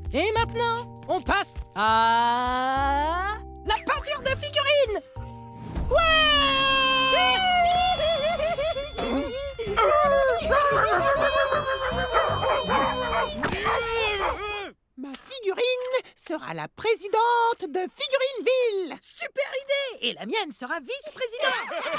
Et maintenant, on passe à... la peinture de figurines. Ma figurine sera la présidente de Figurineville. Super idée. Et la mienne sera vice-présidente.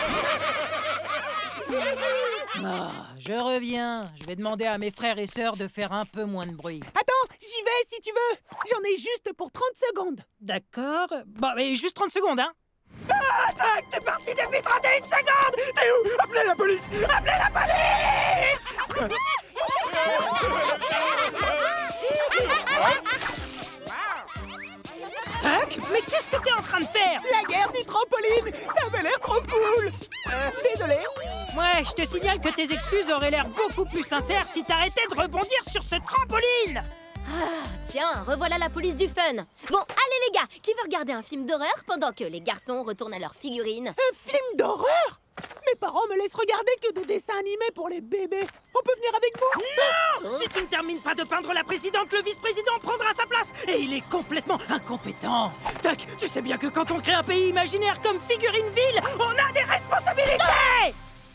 Je reviens. Je vais demander à mes frères et sœurs de faire un peu moins de bruit. Attends, j'y vais si tu veux. J'en ai juste pour 30 secondes. D'accord. Bon, mais juste 30 secondes, hein. Attaque, t'es parti depuis 31 secondes. T'es où? Appelez la police. Appelez la police. Tuck, mais qu'est-ce que t'es en train de faire? La guerre du trampoline. Ça avait l'air trop cool. Désolé. Ouais, je te signale que tes excuses auraient l'air beaucoup plus sincères si t'arrêtais de rebondir sur ce trampoline. Ah, tiens, revoilà la police du fun. Bon, allez les gars, qui veut regarder un film d'horreur pendant que les garçons retournent à leurs figurines? Un film d'horreur? Mes parents me laissent regarder que des dessins animés pour les bébés. On peut venir avec vous? Non! Si tu ne termines pas de peindre la présidente, le vice-président prendra sa place. Et il est complètement incompétent. Tuck, tu sais bien que quand on crée un pays imaginaire comme Figurineville, on a des responsabilités!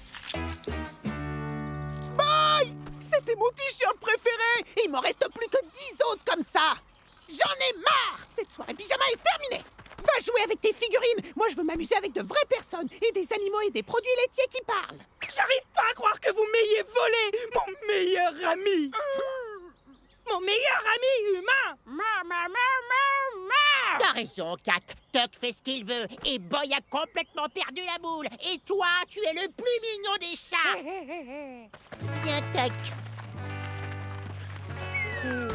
Bye! C'était mon t-shirt préféré. Il m'en reste plus que 10 autres comme ça. J'en ai marre. Cette soirée pyjama est terminée. Va jouer avec tes figurines. Moi, je veux m'amuser avec de vraies personnes et des animaux et des produits laitiers qui parlent. J'arrive pas à croire que vous m'ayez volé mon meilleur ami. Mon meilleur ami humain. T'as raison, Kat. Tuck fait ce qu'il veut et Boy a complètement perdu la boule. Et toi, tu es le plus mignon des chats. Viens, Tuck.